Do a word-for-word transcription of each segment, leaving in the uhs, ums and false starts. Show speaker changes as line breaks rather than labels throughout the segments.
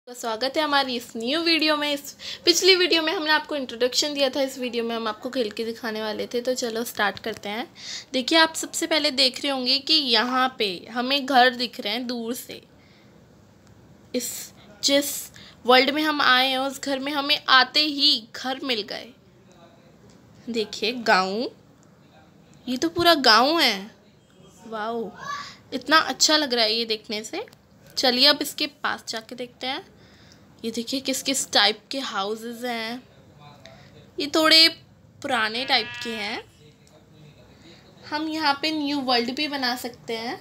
का स्वागत है हमारी इस न्यू वीडियो में। इस पिछली वीडियो में हमने आपको इंट्रोडक्शन दिया था, इस वीडियो में हम आपको खेल के दिखाने वाले थे। तो चलो स्टार्ट करते हैं। देखिए, आप सबसे पहले देख रहे होंगे कि यहाँ पे हमें घर दिख रहे हैं दूर से। इस जिस वर्ल्ड में हम आए हैं उस घर में हमें आते ही घर मिल गए। देखिए गाँव, ये तो पूरा गाँव है। वाओ, इतना अच्छा लग रहा है ये देखने से। चलिए अब इसके पास जाके देखते हैं। ये देखिए किस किस टाइप के हाउसेस हैं। ये थोड़े पुराने टाइप के हैं। हम यहाँ पे न्यू वर्ल्ड भी बना सकते हैं।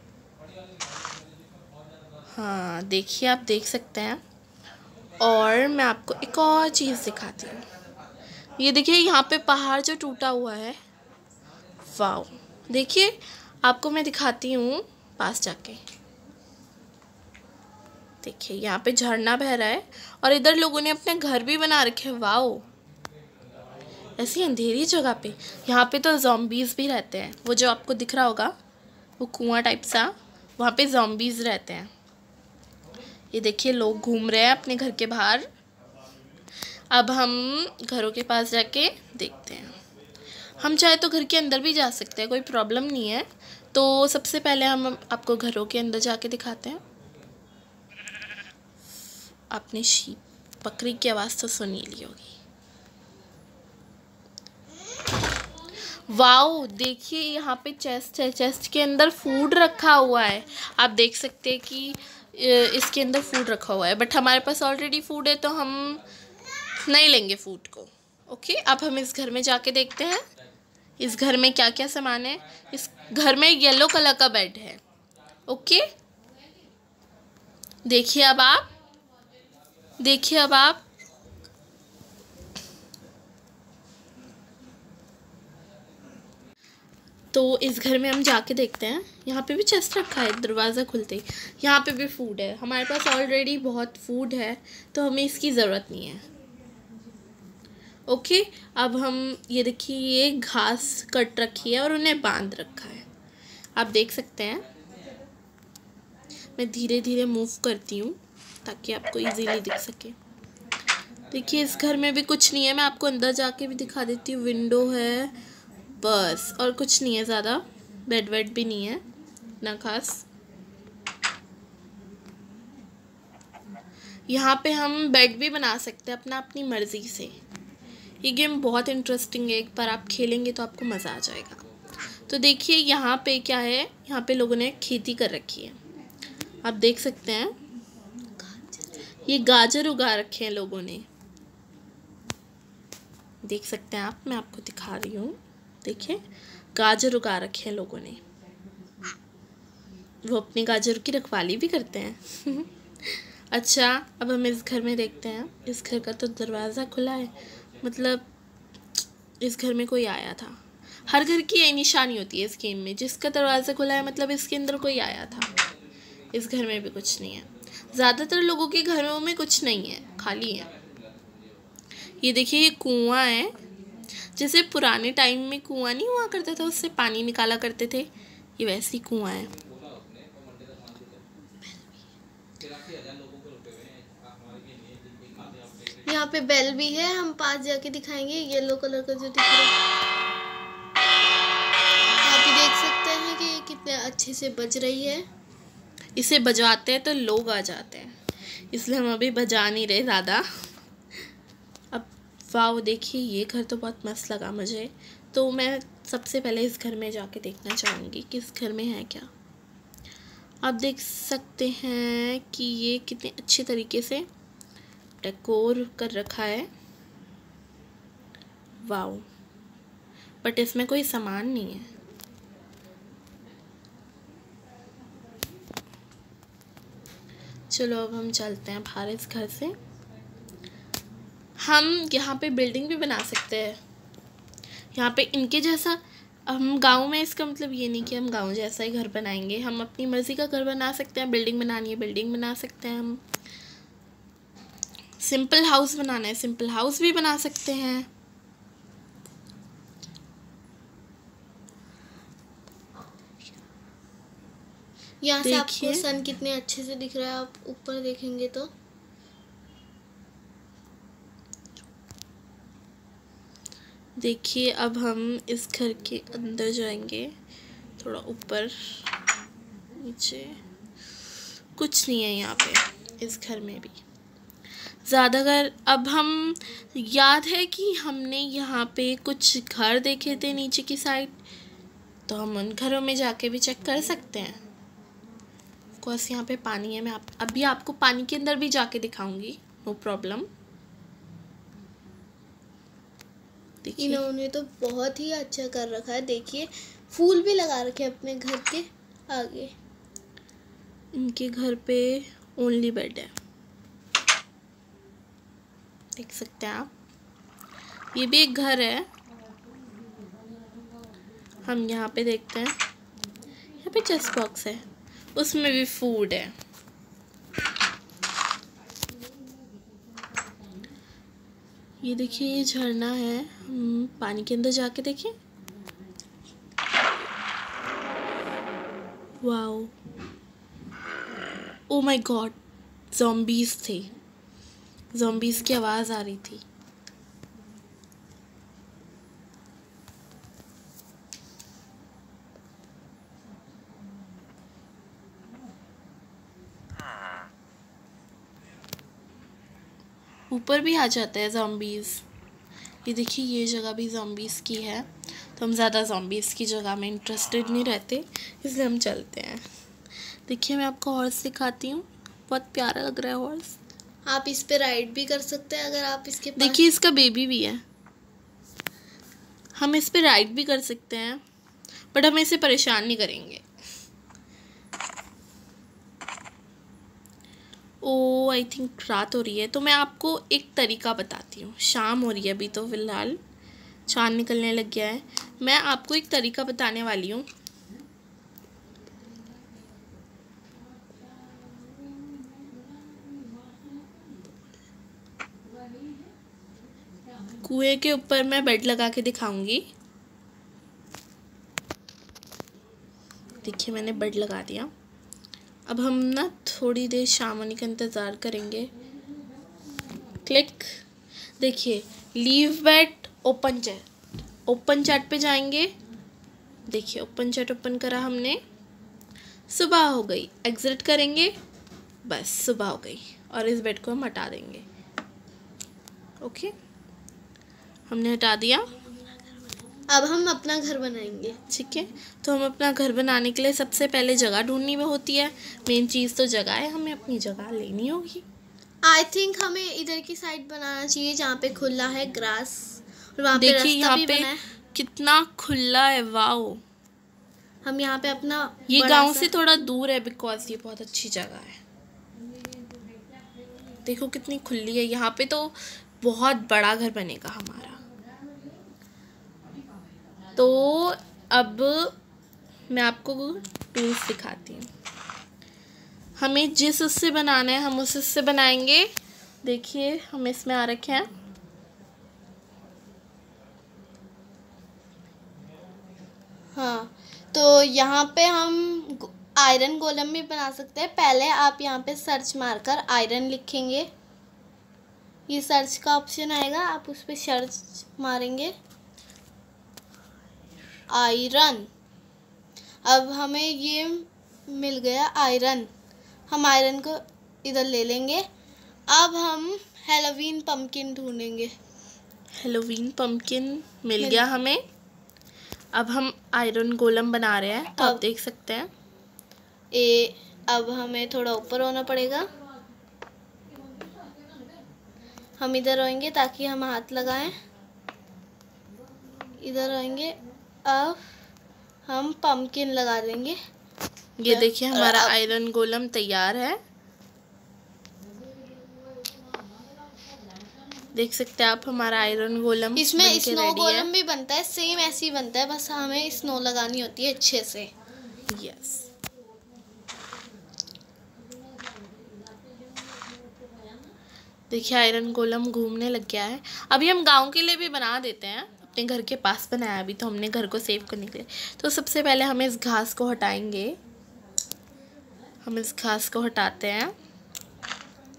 हाँ देखिए, आप देख सकते हैं। और मैं आपको एक और चीज़ दिखाती हूँ। ये देखिए यहाँ पे पहाड़ जो टूटा हुआ है। वाओ, देखिए आपको मैं दिखाती हूँ पास जाके। देखिए यहाँ पे झरना बह रहा है और इधर लोगों ने अपने घर भी बना रखे हैं। वाओ, ऐसी अंधेरी जगह पे। यहाँ पे तो ज़ॉम्बीज़ भी रहते हैं। वो जो आपको दिख रहा होगा वो कुआं टाइप सा, वहाँ पे ज़ॉम्बीज़ रहते हैं। ये देखिए लोग घूम रहे हैं अपने घर के बाहर। अब हम घरों के पास जाके देखते हैं। हम चाहे तो घर के अंदर भी जा सकते हैं, कोई प्रॉब्लम नहीं है। तो सबसे पहले हम आपको घरों के अंदर जाके दिखाते हैं। आपने शीप बकरी की आवाज़ तो सुन ही ली होगी। वाओ, देखिए यहाँ पे चेस्ट है। चेस्ट के अंदर फूड रखा हुआ है। आप देख सकते हैं कि इसके अंदर फूड रखा हुआ है, बट हमारे पास ऑलरेडी फूड है तो हम नहीं लेंगे फूड को। ओके, अब हम इस घर में जाके देखते हैं इस घर में क्या क्या सामान है। इस घर में येलो कलर का बेड है। ओके, देखिए अब आप देखिए अब आप तो इस घर में हम जाके देखते हैं। यहाँ पे भी चेस्ट रखा है, दरवाज़ा खुलते ही यहाँ पे भी फूड है। हमारे पास ऑलरेडी बहुत फूड है तो हमें इसकी ज़रूरत नहीं है। ओके, अब हम ये देखिए ये घास कट रखी है और उन्हें बांध रखा है। आप देख सकते हैं। मैं धीरे धीरे मूव करती हूँ ताकि आपको इजीली दिख सके। देखिए इस घर में भी कुछ नहीं है। मैं आपको अंदर जाके भी दिखा देती हूँ। विंडो है बस, और कुछ नहीं है ज़्यादा। बेड वेड भी नहीं है ना खास। यहाँ पे हम बेड भी बना सकते हैं अपना अपनी मर्ज़ी से। ये गेम बहुत इंटरेस्टिंग है, एक बार आप खेलेंगे तो आपको मज़ा आ जाएगा। तो देखिए यहाँ पे क्या है, यहाँ पे लोगों ने खेती कर रखी है। आप देख सकते हैं ये गाजर उगा रखे हैं लोगों ने। देख सकते हैं आप, मैं आपको दिखा रही हूँ। देखिए गाजर उगा रखे हैं लोगों ने। वो अपने गाजर की रखवाली भी करते हैं। अच्छा, अब हम इस घर में देखते हैं। इस घर का तो दरवाज़ा खुला है, मतलब इस घर में कोई आया था। हर घर की यही निशानी होती है इस गेम में। जिसका दरवाज़ा खुला है मतलब इसके अंदर कोई आया था। इस घर में भी कुछ नहीं है। ज़्यादातर लोगों के घरों में कुछ नहीं है, खाली है। ये देखिए ये कुआं है। जैसे पुराने टाइम में कुआं नहीं हुआ करता था, उससे पानी निकाला करते थे, ये वैसी कुआं है।
यहाँ पे बेल भी है, हम पास जाके दिखाएंगे। येलो कलर का जो दिख रहा है, आप ही देख सकते हैं कि ये कितने अच्छे से बज रही है।
इसे बजाते हैं तो लोग आ जाते हैं, इसलिए हम अभी बजा नहीं रहे ज़्यादा। अब वाह, देखिए ये घर तो बहुत मस्त लगा मुझे। तो मैं सबसे पहले इस घर में जाके देखना चाहूँगी कि इस घर में है क्या। आप देख सकते हैं कि ये कितने अच्छे तरीके से डेकोर कर रखा है। वाओ, बट इसमें कोई सामान नहीं है। चलो अब हम चलते हैं बाहर इस घर से। हम यहाँ पे बिल्डिंग भी बना सकते हैं। यहाँ पे इनके जैसा हम गांव में, इसका मतलब ये नहीं कि हम गांव जैसा ही घर बनाएंगे। हम अपनी मर्ज़ी का घर बना सकते हैं। बिल्डिंग बनानी है बिल्डिंग बना सकते हैं। हम सिंपल हाउस बनाना है सिंपल हाउस भी बना सकते हैं।
यहाँ से आपको सन कितने अच्छे से दिख रहा है। आप ऊपर देखेंगे तो
देखिए अब हम इस घर के अंदर जाएंगे, थोड़ा ऊपर नीचे, कुछ नहीं है यहाँ पे इस घर में भी ज़्यादा घर। अब हम, याद है कि हमने यहाँ पे कुछ घर देखे थे नीचे की साइड, तो हम उन घरों में जाके भी चेक कर सकते हैं। ऑफकोर्स यहाँ पे पानी है, मैं आप, अभी आपको पानी के अंदर भी जाके दिखाऊंगी, नो प्रॉब्लम।
इन्होंने तो बहुत ही अच्छा कर रखा है, देखिए फूल भी लगा रखे हैं अपने घर के आगे।
इनके घर पे ओनली बेड है, देख सकते हैं आप। ये भी एक घर है, हम यहाँ पे देखते हैं, यहाँ पे चेस्ट बॉक्स है, उसमें भी फूड है। ये देखिए ये झरना है, हम पानी के अंदर जाके देखें। Wow, oh my god, zombies थे, ज़ॉम्बीज़ की आवाज़ आ रही थी। ऊपर भी आ जाता है ज़ॉम्बीज़। ये देखिए ये जगह भी ज़ॉम्बीज़ की है, तो हम ज़्यादा ज़ॉम्बीज़ की जगह में इंटरेस्टेड नहीं रहते, इसलिए हम चलते हैं। देखिए मैं आपको हॉर्स दिखाती हूँ, बहुत प्यारा लग रहा है हॉर्स।
आप इस पे राइड भी कर सकते हैं अगर आप इसके पास।
देखिए इसका बेबी भी है, हम इस पे राइड भी कर सकते हैं, बट हम इसे परेशान नहीं करेंगे। ओ आई थिंक रात हो रही है, तो मैं आपको एक तरीका बताती हूँ। शाम हो रही है अभी तो फ़िलहाल, चाँद निकलने लग गया है। मैं आपको एक तरीका बताने वाली हूँ। कुएं के ऊपर मैं बेड लगा के दिखाऊंगी। देखिए मैंने बेड लगा दिया। अब हम ना थोड़ी देर शाम होने का इंतज़ार करेंगे। क्लिक, देखिए leave bed, open chat, open chat पे जाएंगे। देखिए ओपन चैट ओपन करा हमने, सुबह हो गई, एग्जिट करेंगे, बस सुबह हो गई, और इस बेड को हम हटा देंगे। ओके, हमने हटा दिया।
अब हम अपना घर बनाएंगे।
ठीक है, तो हम अपना घर बनाने के लिए सबसे पहले जगह ढूंढनी में होती है। मेन चीज़ तो जगह है, हमें अपनी जगह लेनी होगी।
आई थिंक हमें इधर की साइड बनाना चाहिए जहाँ पे खुला है ग्रास, और वहाँ पे
देखिए
रास्ता
यहाँ
भी
पे
बना है।
कितना खुला है, वाओ।
हम यहाँ पे अपना,
ये गांव से थोड़ा दूर है, बिकॉज ये बहुत अच्छी जगह है। देखो कितनी खुली है, यहाँ पे तो बहुत बड़ा घर बनेगा हमारा। तो अब मैं आपको टूल्स दिखाती हूँ। हमें जिस उससे बनाना है हम उस उससे बनाएंगे। देखिए हम इसमें आ रखे हैं,
हाँ, तो यहाँ पे हम आयरन गोलम भी बना सकते हैं। पहले आप यहाँ पे सर्च मारकर आयरन लिखेंगे, ये सर्च का ऑप्शन आएगा, आप उस पर सर्च मारेंगे आयरन। अब हमें ये मिल गया आयरन, हम आयरन को इधर ले लेंगे। अब हम हैलोवीन पम्पकिन ढूंढेंगे।
हैलोवीन पम्पकिन मिल गया हमें। अब हम आयरन गोलम बना रहे हैं, तो आप देख सकते हैं।
ए अब हमें थोड़ा ऊपर होना पड़ेगा, हम इधर आएंगे ताकि हम हाथ लगाएं, इधर आएंगे। अब हम पम्पकिन लगा देंगे।
ये देखिए हमारा आयरन गोलम तैयार है, देख सकते हैं आप हमारा आयरन गोलम।
इसमें स्नो गोलम भी बनता है, सेम ऐसे ही बनता है, बस हमें स्नो लगानी होती है अच्छे से।
यस, देखिए आयरन गोलम घूमने लग गया है। अभी हम गांव के लिए भी बना देते हैं, अपने घर के पास बनाया अभी तो हमने घर को सेव करने के लिए। तो सबसे पहले हम इस घास को हटाएंगे, हम इस घास को हटाते हैं।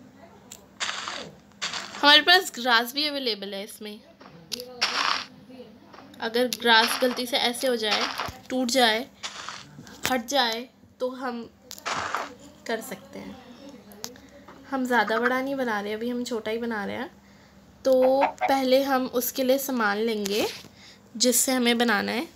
हमारे पास ग्रास भी अवेलेबल है इसमें। अगर ग्रास गलती से ऐसे हो जाए, टूट जाए, हट जाए तो हम कर सकते हैं। हम ज़्यादा बड़ा नहीं बना रहे, अभी हम छोटा ही बना रहे हैं। तो पहले हम उसके लिए सामान लेंगे जिससे हमें बनाना है।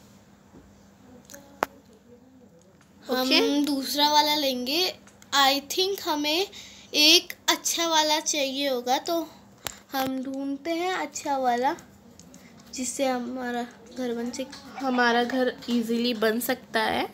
हम
okay?
दूसरा वाला लेंगे। आई थिंक हमें एक अच्छा वाला चाहिए होगा, तो हम ढूंढते हैं अच्छा वाला जिससे हमारा घर बन सके।
हमारा घर इजीली बन सकता है।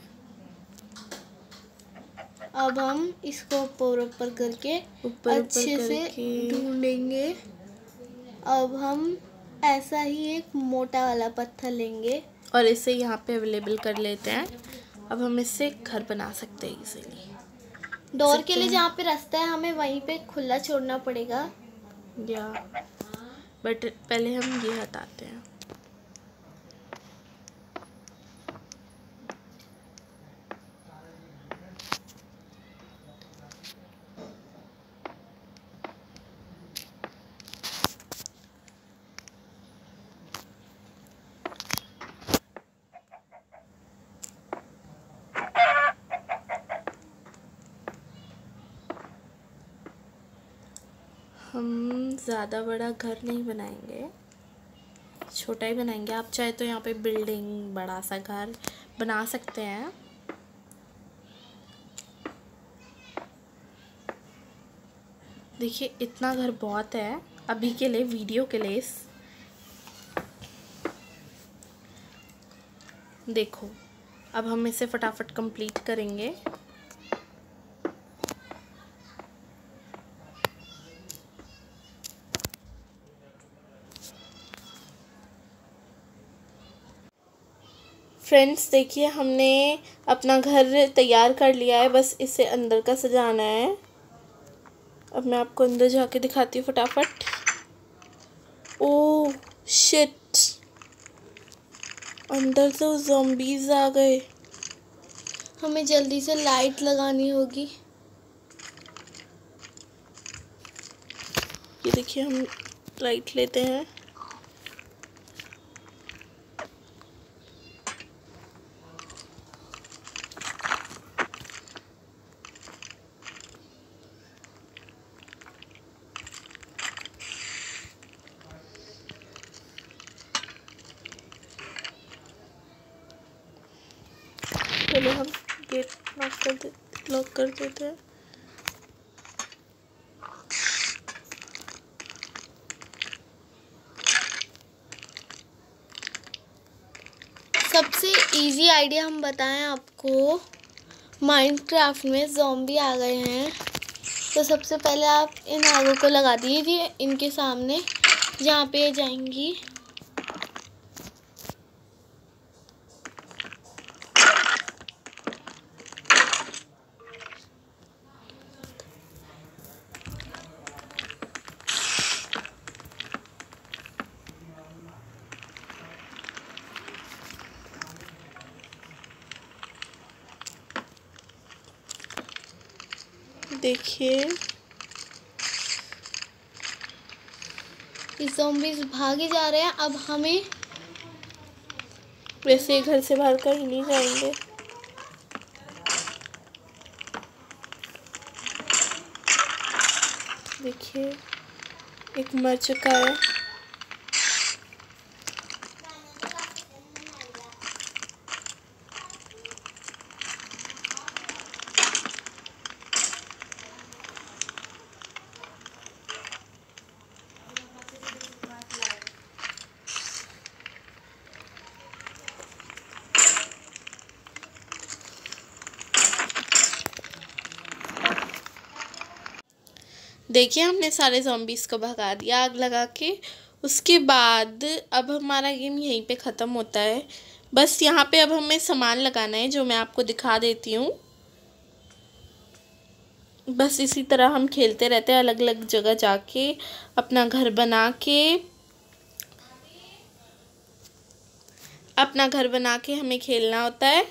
अब हम इसको ऊपर ऊपर करके
ऊपर
अच्छे
ऊपर
से ढूंढेंगे। अब हम ऐसा ही एक मोटा वाला पत्थर लेंगे
और इसे यहाँ पे अवेलेबल कर लेते हैं। अब हम इससे घर बना सकते हैं इजीली।
डोर के लिए जहाँ पे रास्ता है हमें वहीं पे खुला छोड़ना पड़ेगा।
या बट पहले हम ये हटाते हैं। हम ज़्यादा बड़ा घर नहीं बनाएंगे, छोटा ही बनाएंगे। आप चाहे तो यहाँ पे बिल्डिंग, बड़ा सा घर बना सकते हैं। देखिए इतना घर बहुत है अभी के लिए, वीडियो के लिए। देखो अब हम इसे फटाफट कंप्लीट करेंगे। फ्रेंड्स देखिए हमने अपना घर तैयार कर लिया है, बस इसे अंदर का सजाना है। अब मैं आपको अंदर जाके दिखाती हूँ फटाफट। ओह शिट, अंदर तो ज़ॉम्बीज़ आ गए।
हमें जल्दी से लाइट लगानी होगी।
ये देखिए हम लाइट लेते हैं। पहले हम गेट लॉक कर दे लॉक कर देते हैं।
सबसे इजी आइडिया हम बताएं आपको, माइनक्राफ्ट में ज़ॉम्बी आ गए हैं तो सबसे पहले आप इन आगों को लगा दीजिए इनके सामने जहाँ पे जाएंगी।
देखिए
ये ज़ॉम्बीज़ भागे जा रहे हैं। अब हमें
वैसे घर से बाहर कहीं नहीं जाएंगे। देखिए एक मर चुका है। देखिए हमने सारे ज़ॉम्बीज़ को भगा दिया आग लगा के। उसके बाद अब हमारा गेम यहीं पे ख़त्म होता है। बस यहाँ पे अब हमें सामान लगाना है जो मैं आपको दिखा देती हूँ। बस इसी तरह हम खेलते रहते हैं, अलग अलग जगह जाके अपना घर बना के अपना घर बना के हमें खेलना होता है।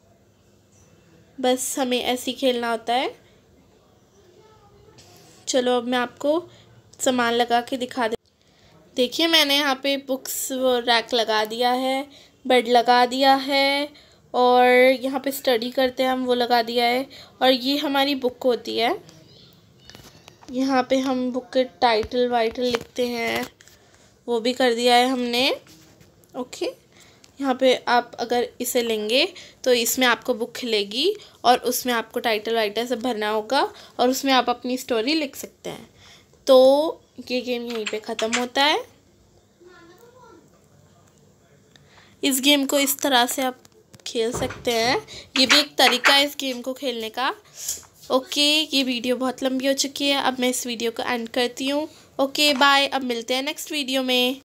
बस हमें ऐसे ही खेलना होता है। चलो अब मैं आपको सामान लगा के दिखा दे। देखिए मैंने यहाँ पे बुक्स रैक लगा दिया है, बेड लगा दिया है, और यहाँ पे स्टडी करते हैं हम वो लगा दिया है। और ये हमारी बुक होती है, यहाँ पे हम बुक के टाइटल वाइटल लिखते हैं, वो भी कर दिया है हमने। ओके, यहाँ पे आप अगर इसे लेंगे तो इसमें आपको बुक खिलेगी और उसमें आपको टाइटल वाइटल सब भरना होगा और उसमें आप अपनी स्टोरी लिख सकते हैं। तो ये गेम यहीं पे ख़त्म होता है। इस गेम को इस तरह से आप खेल सकते हैं, ये भी एक तरीका है इस गेम को खेलने का। ओके, ये वीडियो बहुत लंबी हो चुकी है, अब मैं इस वीडियो को एंड करती हूँ। ओके बाय, अब मिलते हैं नेक्स्ट वीडियो में।